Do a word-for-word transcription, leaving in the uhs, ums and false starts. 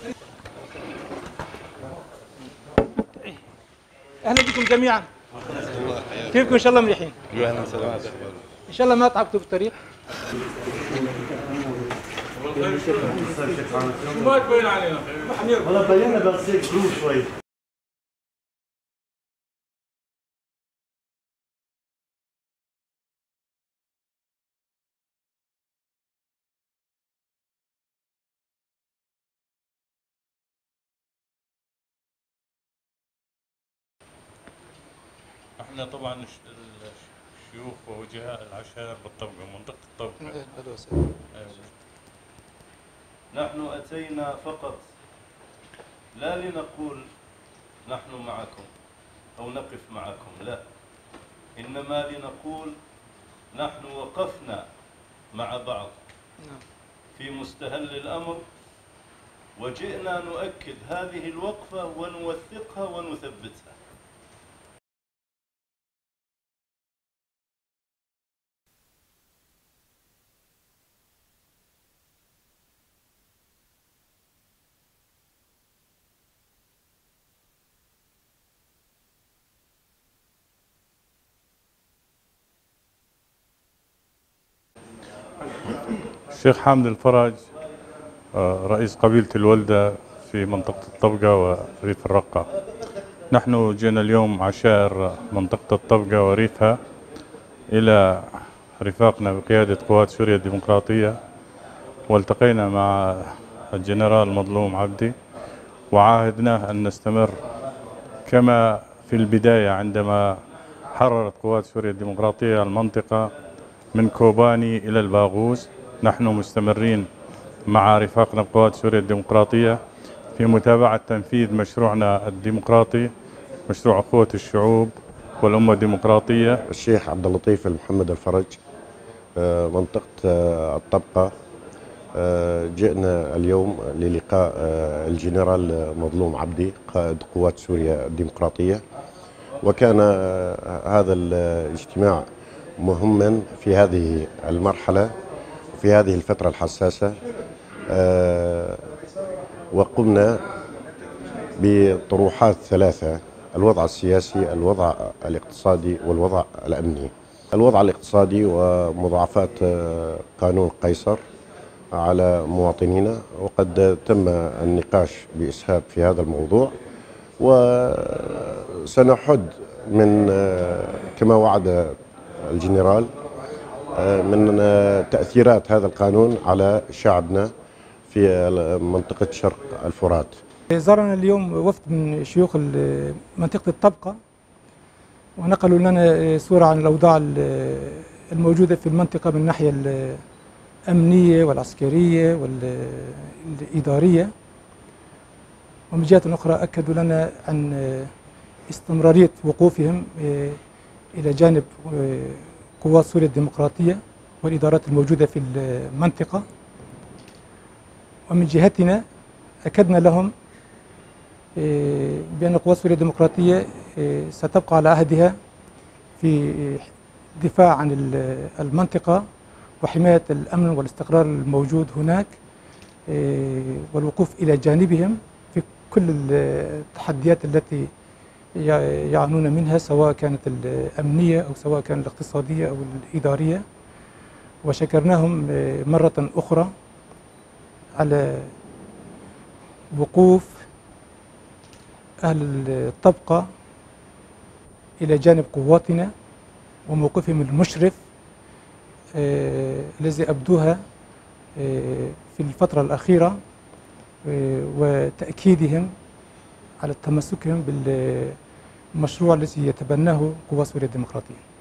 اهلا بكم جميعا. كيفكم؟ ان شاء الله مليحين. اهلا سلامات. ان شاء الله ما تعبتوا في الطريق. ما تبين علينا والله بينا بس هيك شوي. احنا طبعا الشيوخ ووجهاء العشائر بالطبقة منطقة الطبقة. نحن أتينا فقط لا لنقول نحن معكم أو نقف معكم، لا، إنما لنقول نحن وقفنا مع بعض في مستهل الأمر، وجئنا نؤكد هذه الوقفة ونوثقها ونثبتها. الشيخ حامد الفرج، رئيس قبيلة الولدة في منطقة الطبقة وريف الرقة. نحن جئنا اليوم عشائر منطقة الطبقة وريفها إلى رفاقنا بقيادة قوات سوريا الديمقراطية، والتقينا مع الجنرال مظلوم عبدي، وعاهدناه أن نستمر كما في البداية عندما حررت قوات سوريا الديمقراطية المنطقة من كوباني إلى الباغوز. نحن مستمرين مع رفاقنا بقوات سوريا الديمقراطية في متابعة تنفيذ مشروعنا الديمقراطي، مشروع أخوة الشعوب والأمة الديمقراطية. الشيخ عبد اللطيف المحمد الفرج، منطقة الطبقة. جئنا اليوم للقاء الجنرال مظلوم عبدي قائد قوات سوريا الديمقراطية، وكان هذا الاجتماع مهما في هذه المرحلة وفي هذه الفترة الحساسة، وقمنا بطروحات ثلاثة: الوضع السياسي، الوضع الاقتصادي، والوضع الأمني. الوضع الاقتصادي ومضاعفات قانون قيصر على مواطنينا، وقد تم النقاش بإسهاب في هذا الموضوع، وسنحد من كما وعد الجنرال من تأثيرات هذا القانون على شعبنا في منطقة شرق الفرات. زارنا اليوم وفد من شيوخ منطقة الطبقة، ونقلوا لنا صورة عن الأوضاع الموجودة في المنطقة من الناحية الأمنية والعسكرية والإدارية، ومن جهة أخرى أكدوا لنا عن استمرارية وقوفهم إلى جانب قوات سوريا الديمقراطية والإدارات الموجودة في المنطقة. ومن جهتنا أكدنا لهم بأن قوات سوريا الديمقراطية ستبقى على عهدها في الدفاع عن المنطقة وحماية الأمن والاستقرار الموجود هناك، والوقوف إلى جانبهم في كل التحديات التي يعانون منها، سواء كانت الأمنية أو سواء كانت الاقتصادية أو الإدارية. وشكرناهم مرة أخرى على وقوف أهل الطبقة إلى جانب قواتنا وموقفهم المشرف الذي أبدوها في الفترة الأخيرة، وتأكيدهم على تمسكهم بالمشروع الذي يتبناه قوات سوريا الديمقراطية.